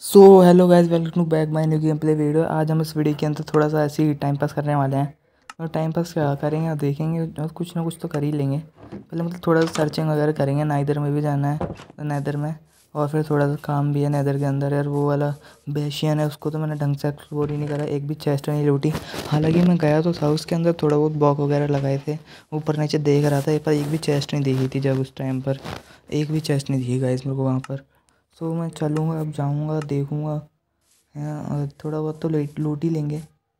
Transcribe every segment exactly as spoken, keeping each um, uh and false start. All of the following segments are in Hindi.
So hello guys, welcome to back my new game play video. आज हम इस वीडियो के अंदर थोड़ा सा ऐसे ही टाइम पास करने वाले हैं। और टाइम पास क्या करेंगे और देखेंगे, और कुछ ना कुछ तो कर ही लेंगे। पहले मतलब थोड़ा सा सर्चिंग वगैरह करेंगे, नाइदर में भी जाना है तो नैदर में। और फिर थोड़ा सा काम भी है नैदर के अंदर यार। वो वाला बेशियन है, उसको तो मैंने ढंग से एक्सप्लोर ही नहीं करा, एक भी चेस्ट नहीं लूटी। हालांकि मैं गया तो था उसके अंदर, थोड़ा बहुत ब्लॉक वगैरह लगाए थे, ऊपर नीचे देख रहा था, पर एक भी चेस्ट नहीं देखी थी जब उस टाइम पर। एक भी चेस्ट नहीं दिखी गाइस मेरे को वहाँ पर। सो मैं चलूँगा, अब जाऊँगा, देखूँगा। हाँ, और थोड़ा बहुत तो लूट लूट ही लेंगे।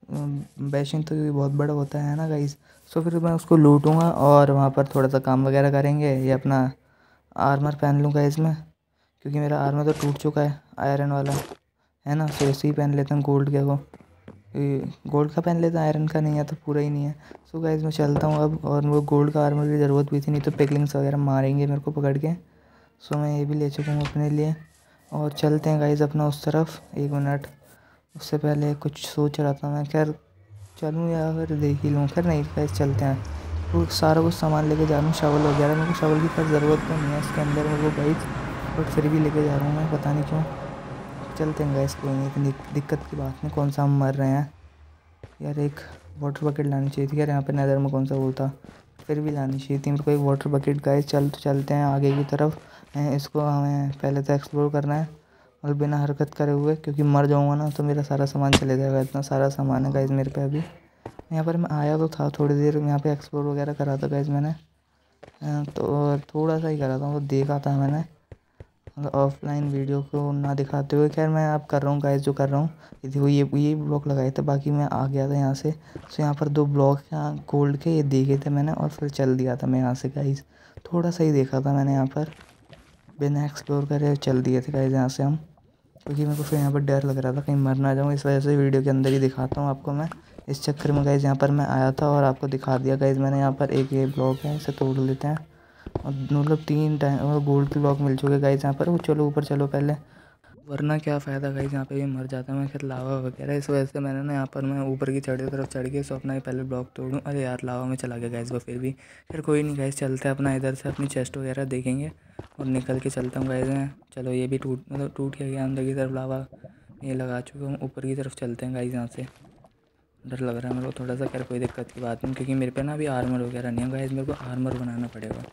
बैशिंग तो क्योंकि बहुत बड़ा होता है ना गाइस। सो फिर मैं उसको लूटूंगा और वहाँ पर थोड़ा सा काम वगैरह करेंगे। ये अपना आर्मर पहन लूँगा इसमें, क्योंकि मेरा आर्मर तो टूट चुका है आयरन वाला, है ना। सो इसे ही पहन लेते हैं, गोल्ड के को गोल्ड का पहन लेते हैं, आयरन का नहीं है तो पूरा ही नहीं है। सो गाइस मैं चलता हूँ अब, और वो गोल्ड का आर्मर की ज़रूरत भी थी, नहीं तो पिकलिंग्स वगैरह मारेंगे मेरे को पकड़ के। सो मैं ये भी ले चुका हूँ अपने लिए। और चलते हैं गाइस अपना उस तरफ। एक मिनट, उससे पहले कुछ सोच रहा था मैं, खैर चलूँ या फिर देख ही लूँ। खैर नहीं गाइस, चलते हैं। तो सारा कुछ सामान लेके जा रहा हूँ, शवल वगैरह। मेरे को शवल की खैर ज़रूरत तो नहीं है इसके अंदर मेरे को गाइस, बट फिर भी लेके जा रहा हूँ मैं, पता नहीं क्यों। चलते हैं गाइस, कोई नहीं, इतनी दिक्कत की बात नहीं, कौन सा हम मर रहे हैं यार। एक वाटर बकेट लानी चाहिए थी यार, यहाँ पे नज़र में कौन सा वो था, फिर भी लानी चाहिए थी मेरे को एक वाटर बकेट गाइस। चल तो चलते हैं आगे की तरफ। इसको हमें पहले तो एक्सप्लोर करना है, और बिना हरकत करे हुए, क्योंकि मर जाऊँगा ना तो मेरा सारा सामान चले जाएगा। इतना सारा सामान है गाइस मेरे पे अभी। यहाँ पर मैं आया तो था थोड़ी देर, यहाँ पे एक्सप्लोर वगैरह करा था गाइस मैंने। अ, तो थोड़ा सा ही करा था, वो देखा था मैंने, मतलब ऑफलाइन वीडियो को ना दिखाते हुए। खैर मैं अब कर रहा हूँ गाइस जो कर रहा हूँ। ये देखो, ये ये ब्लॉक लगाए थे, बाकी मैं आ गया था यहाँ से। तो यहाँ पर दो ब्लॉक यहाँ गोल्ड के ये देखे थे मैंने, और फिर चल दिया था मैं यहाँ से गाइस। थोड़ा सा ही देखा था मैंने यहाँ पर, बिना एक्सप्लोर करे चल दिए थे गाइस यहाँ से हम, क्योंकि मेरे को फिर यहाँ पर डर लग रहा था कहीं मर ना जाऊँ। इस वजह से वीडियो के अंदर ही दिखाता हूँ आपको मैं। इस चक्कर में गाइस यहाँ पर मैं आया था और आपको दिखा दिया गाइस मैंने। यहाँ पर एक ये ब्लॉक है, इसे तोड़ लेते हैं। और मतलब तीन टाइम और गोल्ड के ब्लॉक मिल चुके गाइस यहाँ पर। वो चलो ऊपर चलो पहले, वरना क्या फ़ायदा गाइस, यहाँ पे भी मर जाता मैं फिर लावा वगैरह। इस वजह से मैंने ना यहाँ पर मैं ऊपर की चढ़ी तरफ चढ़ के सो अपना ही पहले ब्लॉक तोड़ूँ। अरे यार, लावा में चला गया गाइस वो फिर भी। फिर कोई नहीं गाइस, चलते हैं अपना इधर से, अपनी चेस्ट वगैरह देखेंगे और निकल के चलता हूँ गाइस मैं। चलो ये भी टूट मतलब टूट के गया अंदर की तरफ, लावा ये लगा चुका हूँ। ऊपर की तरफ चलते हैं गाइस यहाँ से। डर लग रहा है मेरे को थोड़ा सा, खैर कोई दिक्कत की बात नहीं, क्योंकि मेरे पे ना अभी आर्मर वगैरह नहीं है गाइस, मेरे को आर्मर बनाना पड़ेगा।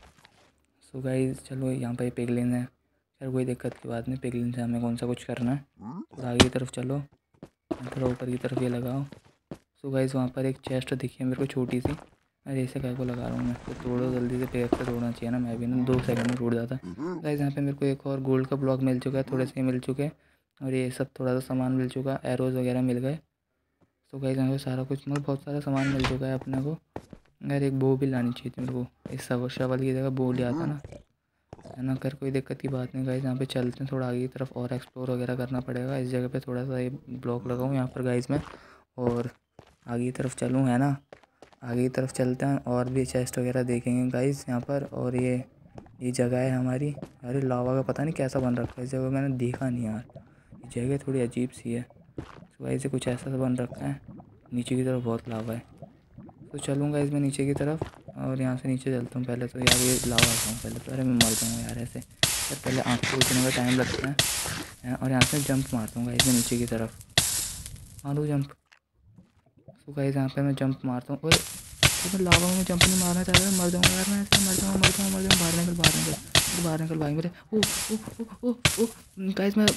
सो गाइस चलो, यहाँ पे पिगलिन है, खैर कोई दिक्कत की बात नहीं, पिगलिन से हमें कौन सा कुछ करना है। थोड़ा आगे की तरफ चलो, थोड़ा ऊपर की तरफ ये लगाओ। सो गाइस वहाँ पर एक चेस्ट दिखी है मेरे को छोटी सी। अरे ऐसे काय को लगा रहा हूँ मैं, तो तोड़ो जल्दी से, पेड़ से तोड़ना चाहिए ना, मैं भी ना दो सेकंड में टूट जाता। गाइस यहाँ पे मेरे को एक और गोल्ड का ब्लॉक मिल चुका है, थोड़े से मिल चुके हैं, और ये सब थोड़ा सा सामान मिल चुका, एरोज़ वगैरह मिल गए। तो गाइस यहाँ पे सारा कुछ मतलब बहुत सारा सामान मिल चुका है अपने को। यार एक बो भी लानी चाहिए थी मेरे को, इस सब शवल की जगह बो लिया था ना, है ना। कर कोई दिक्कत की बात नहीं गाइस, यहाँ पे चलते हैं थोड़ा आगे की तरफ, और एक्सप्लोर वगैरह करना पड़ेगा। इस जगह पे थोड़ा सा ये ब्लॉक लगाऊँ यहाँ पर गाइस मैं, और आगे की तरफ चलूँ, है ना। आगे की तरफ चलते हैं और भी चेस्ट वगैरह देखेंगे गाइस यहाँ पर। और ये ये जगह है हमारी। अरे लावा का पता नहीं कैसा बन रखा है इस जगह, मैंने देखा नहीं यार, ये जगह थोड़ी अजीब सी है। तो गाइस से कुछ ऐसा बन रखा है, नीचे की तरफ बहुत लावा है। तो चलूँगा इसमें नीचे की तरफ, और यहाँ से नीचे चलता हूँ पहले तो। यार ये लावा आता हूँ पहले तो, अरे मैं मर जाऊँगा यार ऐसे। यार पहले आँख खोलने का टाइम लगता है, है, और यहाँ से जंप मारता हूँ गाइस मैं नीचे की तरफ, मारूँ जंप। तो गाइस यहाँ पे मैं जंप मारता हूँ, और तो मैं लावा में जंप नहीं मारना चाहता, मर जाऊँगा यार मैं ऐसे, मर जाऊँगा मर जाऊँगा मर जाऊँगा। बाहर निकल बाहर निकल फिर बाहर निकल भाई मेरे। ओ ओ ओ ओ ओ गाइस मैं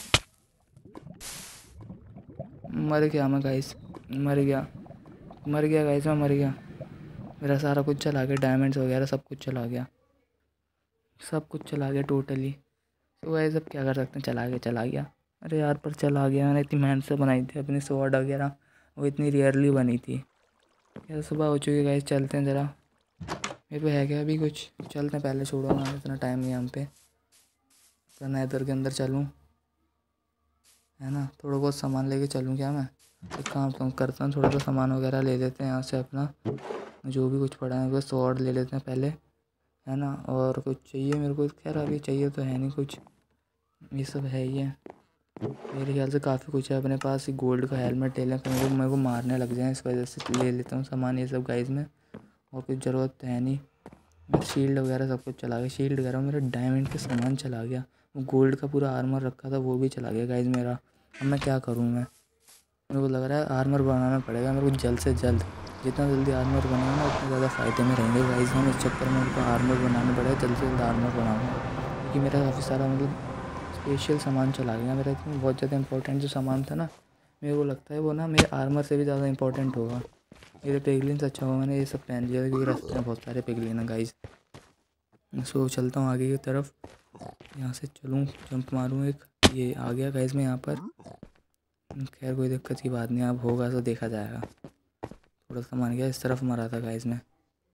मर गया, मैं गाइस मर गया मर गया गाइस मैं मर गया। मेरा सारा कुछ चला गया, डायमंड्स वगैरह सब कुछ चला गया, सब कुछ चला गया टोटली। तो गाइस अब क्या कर सकते हैं, चला गया चला गया। अरे यार पर चला गया, मैंने इतनी मेहनत से बनाई थी अपनी स्वॉर्ड वगैरह, वो इतनी रेयरली बनी थी। यार सुबह हो चुकी है गाइस, चलते हैं ज़रा। मेरे पे है क्या अभी कुछ, चलते हैं पहले, छोड़ो ना, इतना टाइम नहीं है हम पे। तो नेदर के अंदर चलूँ, है ना, थोड़ा बहुत सामान लेके चलूँ क्या मैं। एक काम तो करता हूँ, थोड़ा सा सामान वगैरह ले लेते हैं यहाँ से अपना, जो भी कुछ पड़ा है बस स्वॉर्ड ले लेते हैं पहले, है ना। और कुछ चाहिए मेरे को, खैर अभी चाहिए तो है नहीं कुछ, ये सब है ही है। मेरे ख्याल से काफ़ी कुछ है अपने पास। ही गोल्ड का हेलमेट ले लें, मेरे को मेरे को मारने लग जाए, इस वजह से ले लेता हूँ सामान ये सब गाइस में, और कुछ ज़रूरत तो है नहीं। मेरा शील्ड वगैरह सब कुछ चला गया, शील्ड वगैरह मेरा डायमंड के सामान चला गया, वो गोल्ड का पूरा आर्मर रखा था वो भी चला गया गाइस मेरा। अब मैं क्या करूँ? मैं मेरे को लग रहा है आर्मर बनाना पड़ेगा मेरे को जल्द से जल्द। जितना जल्दी आर्मर बनाऊँ ना उतने ज़्यादा फ़ायदे में रहेंगे गाइस हम। इस चक्कर में मेरे को आर्मर बनाना पड़ेगा, जल्द से जल्द आर्मर बनाऊँगा, क्योंकि मेरा काफ़ी सारा मतलब स्पेशल सामान चला गया मेरा। इसमें बहुत ज़्यादा इंपॉर्टेंट जो सामान था ना, मेरे को लगता है वो ना मेरे आर्मर से भी ज़्यादा इंपॉर्टेंट होगा। मेरे पेगलिन्स अच्छा होगा मैंने ये सब पहन लिया, क्योंकि रास्ते में बहुत सारे पेगलिन हैं गाइस। सो चलता हूँ आगे की तरफ, यहाँ से चलूँ, जंप मारूँ एक, ये आ गया गाइस मैं यहाँ पर। खैर कोई दिक्कत की बात नहीं, अब होगा तो देखा जाएगा। थोड़ा सा मान गया, इस तरफ मरा था गाइस मैं।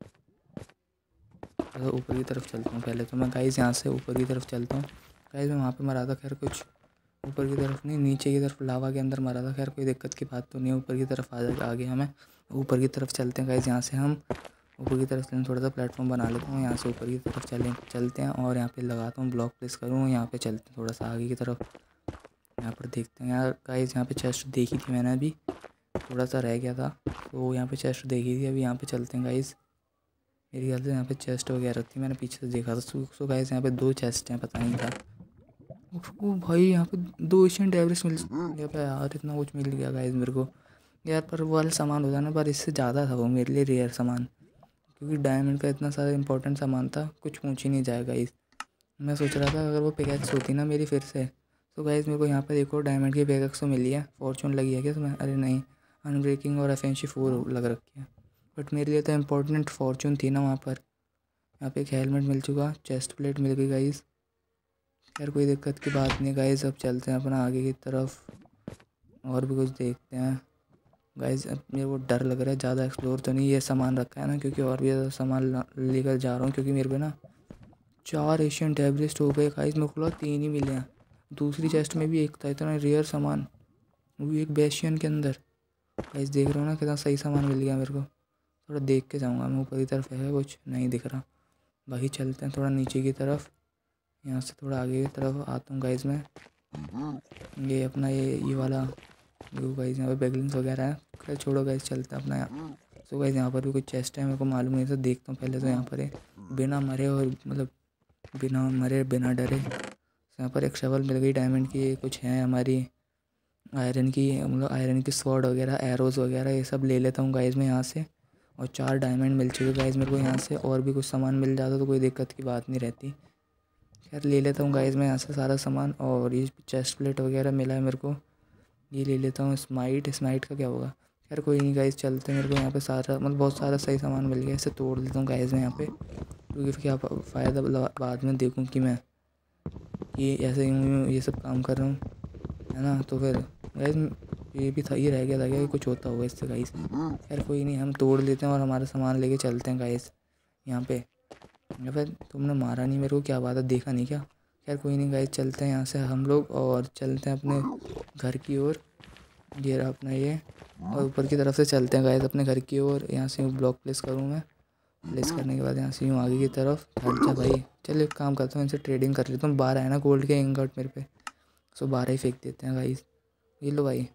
तो ऊपर की तरफ चलता हूँ पहले तो मैं गाइस, यहाँ से ऊपर की तरफ चलता हूँ गाइस। मैं वहाँ पे मरा था, खैर कुछ ऊपर की तरफ नहीं, नीचे की तरफ लावा के अंदर मरा था। खैर कोई दिक्कत की बात तो नहीं है, ऊपर की तरफ आ आ गया मैं। ऊपर की तरफ चलते हैं गाइस, यहाँ से हम ऊपर की तरफ चलें। थोड़ा सा प्लेटफॉर्म बना लेता हूँ, यहाँ से ऊपर की तरफ चलें चलते हैं और यहाँ पे लगाता हूँ ब्लॉक प्लेस करूँ। यहाँ पे चलते हैं थोड़ा सा आगे की तरफ, यहाँ पर देखते हैं यार गाइस। यहाँ पे चेस्ट देखी थी मैंने, अभी थोड़ा सा रह गया था तो यहाँ पे चेस्ट देखी थी। अभी यहाँ पे चलते हैं गाइस, मेरे ख्याल से यहाँ पे चेस्ट वगैरह थी, मैंने पीछे से देखा था। सो गाइस यहाँ पे दो चेस्ट हैं, पता नहीं था। ओ भाई यहाँ पे दो एशियन एवरेस्ट मिल गया पे यार, इतना कुछ मिल गया गाइस मेरे को यार। पर वो वाला सामान होता ना, पर इससे ज़्यादा था वो मेरे लिए रेयर सामान, क्योंकि डायमंड का इतना सारा इंपॉर्टेंट सामान था, कुछ पूछ ही नहीं जाएगा इस। मैं सोच रहा था अगर वो पिकैक्स होती ना मेरी फिर से, तो गाइस मेरे को यहाँ पर एक और डायमंड की पिकैक्स तो मिली है। फॉर्चून लगी है क्या इसमें? अरे नहीं, अनब्रेकिंग और एफेंसी फोर लग रखी है, बट मेरे लिए तो इम्पोर्टेंट फॉर्चून थी ना वहाँ पर। यहाँ पे एक हेलमेट मिल चुका, चेस्ट प्लेट मिल गई गाइस। खैर कोई दिक्कत की बात नहीं गाइस, अब चलते हैं अपना आगे की तरफ और भी कुछ देखते हैं गाइस। अब मेरे को डर लग रहा है, ज़्यादा एक्सप्लोर तो नहीं ये सामान रखा है ना, क्योंकि और भी ज़्यादा सामान लेकर जा रहा हूँ, क्योंकि मेरे पे ना चार एशियन एवरेस्ट हो गए गाइस। मेरे को तीन ही मिले हैं, दूसरी चेस्ट में भी एक था इतना रेयर सामान, वो भी एक बेशियन के अंदर। गाइस देख रहे हो ना कितना सही सामान मिल गया मेरे को। थोड़ा देख के जाऊँगा मैं, ऊपर की तरफ है कुछ नहीं दिख रहा। बाकी चलते हैं थोड़ा नीचे की तरफ, यहाँ से थोड़ा आगे की तरफ आता हूँ गाइस मैं। ये अपना ये ये वाला देखो गाइस, यहाँ पे बैगलिंग्स वगैरह है। खैर छोड़ो गाइस, चलते हैं अपना यहाँ। सो गाइस यहाँ पर भी कुछ चेस्ट है, मेरे को मालूम नहीं था, देखता हूँ पहले तो यहाँ पर है बिना मरे और मतलब बिना मरे बिना डरे। यहाँ पर एक शवल मिल गई डायमंड की, कुछ है हमारी आयरन की, मतलब आयरन की स्वॉर्ड वगैरह, एरोज़ वगैरह, ये सब ले लेता हूँ गाइस मैं यहाँ से। और चार डायमंड मिल चुके गाइस मेरे को यहाँ से, और भी कुछ सामान मिल जाता तो कोई दिक्कत की बात नहीं रहती। खैर ले लेता हूँ गाइस मैं यहाँ से सारा सामान। और ये चेस्ट प्लेट वगैरह मिला है मेरे को, ये ले लेता हूँ। स्माइट स्माइट का क्या होगा? खैर कोई नहीं गाइस, चलते हैं। मेरे को यहाँ पे सारा मतलब बहुत सारा सही सामान मिल गया, इसे तोड़ देता हूँ गाइस मैं यहाँ पे, क्योंकि फिर क्या फ़ायदा बाद में देखूँ कि मैं ये ऐसे यूँ ये सब काम कर रहा हूँ, है ना। तो फिर गाइस ये भी था, ये रह गया था क्या, कुछ होता होगा इससे गाइस। खैर कोई नहीं, हम तोड़ लेते हैं और हमारा सामान लेके चलते हैं गाइस यहाँ पे। या फिर तुमने मारा नहीं मेरे को, क्या बात है, देखा नहीं क्या? खैर कोई नहीं गाइस, चलते हैं यहाँ से हम लोग और चलते हैं अपने घर की ओर। ये रहा अपना ये, और ऊपर की तरफ से चलते हैं गाइस अपने घर की ओर। यहाँ से ब्लॉक प्लेस करूँ मैं, प्लेस करने के बाद यहाँ से यूँ आगे की तरफ। अच्छा भाई चल एक काम करता हूँ, इनसे ट्रेडिंग कर लेता हूँ। बारह है ना गोल्ड के इंगट मेरे पे, सो बारह ही फेंक देते हैं गाइस। ये लो भाई,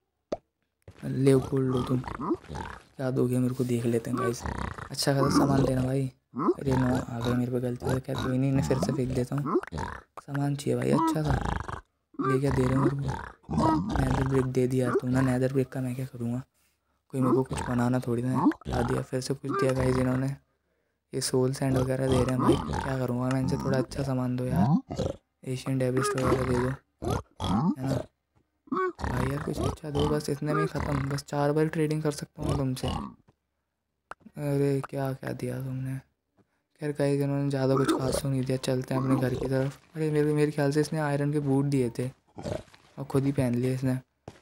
ले गोल्ड लो, तुम क्या दोगे मेरे को देख लेते हैं गाइस। अच्छा खासा सामान देना भाई। अरे नो आ गए मेरे पे गलती से। क्या कोई नहीं, इन्हें फिर से फेंक देता हूँ। सामान चाहिए भाई अच्छा सा, ये क्या दे रहे हो मेरे को? नैदर ब्रिक दे दिया यार तुमने, नैदर ब्रिक का मैं क्या करूँगा? कोई मेरे को कुछ बनाना थोड़ी ना ला दिया, फिर से कुछ दिया गाइस इन्होंने। ये सोल सैंड वगैरह दे रहे हैं भाई, क्या करूँगा मैं इनसे? थोड़ा अच्छा सामान दो यार, एशियन डेविस्ट वगैरह दे दो, है ना भाई यार, कुछ अच्छा दो बस। इतने में ही ख़त्म, बस चार बार ट्रेडिंग कर सकता हूँ तुमसे। अरे क्या क्या दिया तुमने? खैर गाइस इन्होंने ज़्यादा कुछ खास तो नहीं दिया, चलते हैं अपने घर की तरफ। अरे मेरे मेरे ख्याल से इसने आयरन के बूट दिए थे और खुद ही पहन लिए इसने,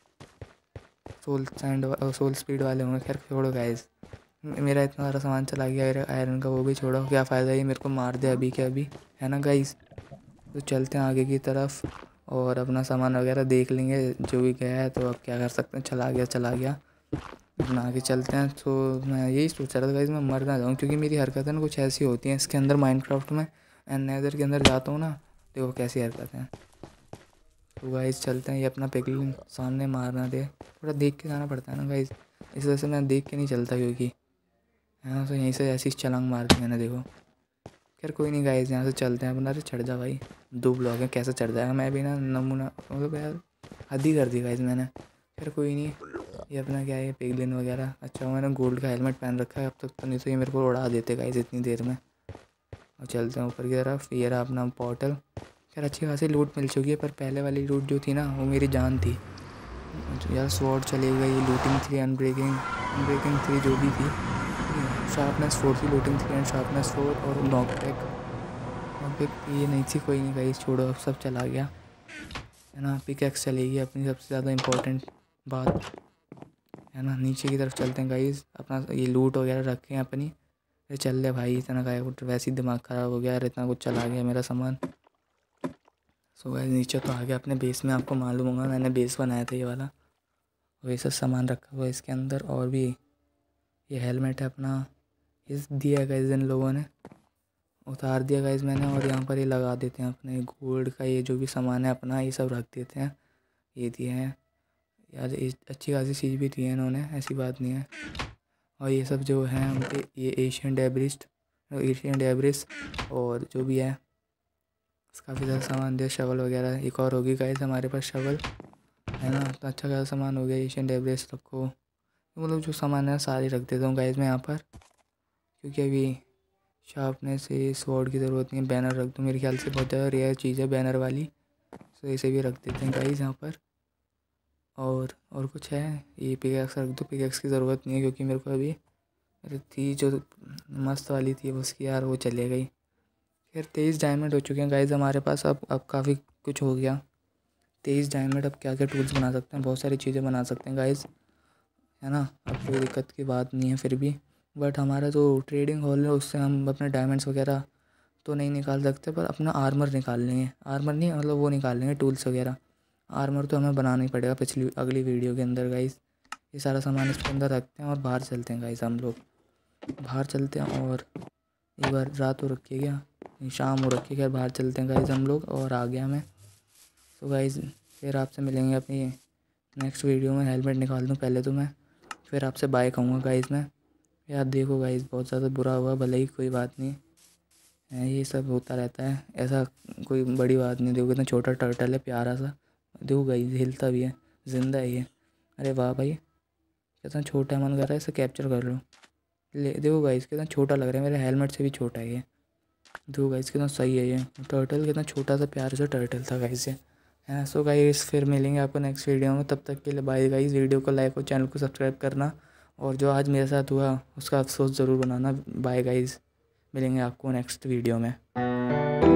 सोल सैंड सोल स्पीड वाले होंगे। खैर छोड़ो गाइस, मेरा इतना सारा सामान चला गया आयरन का, वो भी छोड़ो, क्या फ़ायदा ये मेरे को मार दे अभी के अभी, है ना गाइस। तो चलते हैं आगे की तरफ और अपना सामान वगैरह देख लेंगे, जो भी गया है तो अब क्या कर सकते हैं, चला गया चला गया, अपना आगे चलते हैं। तो मैं यही सोच रहा था गाइस, मैं मर ना जाऊँ, क्योंकि मेरी हरकतें ना कुछ ऐसी होती हैं इसके अंदर माइनक्राफ्ट में। एंड नेदर के अंदर जाता हूँ ना, देखो कैसी हरकतें हैं। तो गाइस चलते हैं, ये अपना पिगलिन सामने मारना दे, थोड़ा देख के जाना पड़ता है ना गाइस, इस वजह से मैं देख के नहीं चलता, क्योंकि है ना। तो यहीं से ऐसी छलांग मार दी मैंने, देखो। खैर कोई नहीं गाइस, यहाँ से चलते हैं अपना। अरे चढ़ जा भाई, दो ब्लॉक हैं कैसे चढ़ जाएगा? मैं भी ना नमूना मतलब यार हद ही कर दी गाइस मैंने। फिर कोई नहीं, ये अपना क्या है पिगलिन वगैरह। अच्छा मैंने गोल्ड का हेलमेट पहन रखा है अब तक तो, नहीं तो ये मेरे को उड़ा देते गाइस इतनी देर में। और चलते हैं ऊपर की तरफ। ये रहा अपना पोर्टल। खैर अच्छी खासी लूट मिल चुकी है, पर पहले वाली लूट जो थी ना वो मेरी जान थी यार। स्वॉर्ड चली गई, looting three, unbreaking unbreaking three जो भी थी, शार्पनेस फोर थी, looting three and sharpness four, और नॉकबैक नॉकबैक ये नहीं थी। कोई नहीं गाइस छोड़ो, अब सब चला गया है ना। पिकैक्स चलेगी अपनी सबसे ज़्यादा इम्पोर्टेंट बात है ना। नीचे की तरफ चलते हैं गाइस, अपना ये लूट वगैरह रखे हैं अपनी। अरे चल ले भाई, इतना गाय वैसे ही दिमाग ख़राब हो गया यार, इतना कुछ चला गया मेरा सामान। सो गाइस नीचे तो आ गया अपने बेस में। आपको मालूम होगा मैंने बेस बनाया था ये वाला, वही सब सामान रखा हुआ है इसके अंदर। और भी ये हेलमेट है अपना, इस दिया गाइस इन लोगों ने, उतार दिया गाइस मैंने। और यहाँ पर ये लगा देते हैं अपने गोल्ड का, ये जो भी सामान है अपना ये सब रख देते हैं। ये दिए हैं यार, ये अच्छी खासी चीज़ भी दी है इन्होंने, ऐसी बात नहीं है। और ये सब जो है उनके ये एशियन डेब्रिस्ट एशियन डेब्रिस और जो भी है काफ़ी ज़्यादा सामान दिया, शवल वगैरह। एक और होगी गाइस हमारे पास शवल है ना। तो अच्छा खासा सामान हो गया। एशियन डेब्रिस रखो, तो मतलब जो सामान है सारे रख देता हूँ गाइस मैं यहाँ पर, क्योंकि अभी शार्पनेस से स्वॉर्ड की ज़रूरत नहीं है। बैनर रख दूँ, मेरे ख्याल से बहुत ज़्यादा रेयर चीज़ है बैनर वाली, तो इसे भी रख देते हैं गाइस यहाँ पर। और और कुछ है, ये पिकैक्स रख दो, पिकैक्स की ज़रूरत नहीं है क्योंकि मेरे को अभी अरे थी जो मस्त वाली थी उसकी यार वो चले गई। फिर तेईस डायमंड हो चुके हैं गाइस हमारे पास। अब अब काफ़ी कुछ हो गया। तेईस डायमंड, अब क्या क्या टूल्स बना सकते हैं, बहुत सारी चीज़ें बना सकते हैं गाइस है ना। अब कोई दिक्कत की बात नहीं है फिर भी। बट हमारा जो ट्रेडिंग हॉल है उससे हम अपने डायमंड्स वगैरह तो नहीं निकाल सकते, पर अपना आर्मर निकाल लेंगे। आर्मर नहीं मतलब वो निकाल लेंगे टूल्स वगैरह। आर्मर तो हमें बनाना ही पड़ेगा पिछली अगली वीडियो के अंदर गाइस। ये सारा सामान इसके अंदर रखते हैं और बाहर चलते हैं गाइस। हम लोग बाहर चलते हैं और एक बार रात हो रखी है क्या, शाम हो रखी है क्या, बाहर चलते हैं गाइस हम लोग। और आ गया मैं। तो गाइस फिर आपसे मिलेंगे अपनी नेक्स्ट वीडियो में। हेलमेट निकाल दूँ पहले तो मैं, फिर आपसे बाय कहूँगा गाइस मैं। यार देखो गाइस बहुत ज़्यादा बुरा हुआ, भले ही कोई बात नहीं है, ये सब होता रहता है, ऐसा कोई बड़ी बात नहीं। देखो कितना छोटा टर्टल है, प्यारा सा। देखो गाइस हिलता भी है, जिंदा है ये। अरे वाह भाई कितना छोटा है, मन कर रहा है इसे कैप्चर कर लो। ले देखो गाइस कितना छोटा लग रहा है, मेरे हेलमेट से भी छोटा है ये। देखो गाइस कितना सही है ये टर्टल, कितना छोटा सा प्यारा सा टर्टल था गाइस ये है। सो गाइस फिर मिलेंगे आपको नेक्स्ट वीडियो में, तब तक के लिए बाय गाइस। वीडियो को लाइक और चैनल को सब्सक्राइब करना, और जो आज मेरे साथ हुआ उसका अफसोस ज़रूर बनाना। बाय गाइस, मिलेंगे आपको नेक्स्ट वीडियो में।